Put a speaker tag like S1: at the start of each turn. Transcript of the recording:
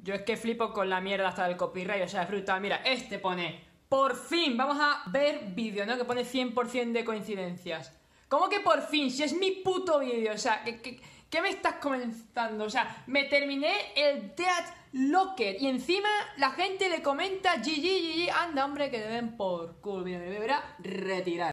S1: Yo es que flipo con la mierda hasta del copyright, o sea, es brutal. Mira, este pone, por fin, vamos a ver vídeo, ¿no? Que pone 100% de coincidencias. ¿Cómo que por fin? Si es mi puto vídeo, o sea, ¿qué me estás comentando? O sea, me terminé el Death Locker y encima la gente le comenta GG, anda hombre, que deben por culo, me deberá retirar.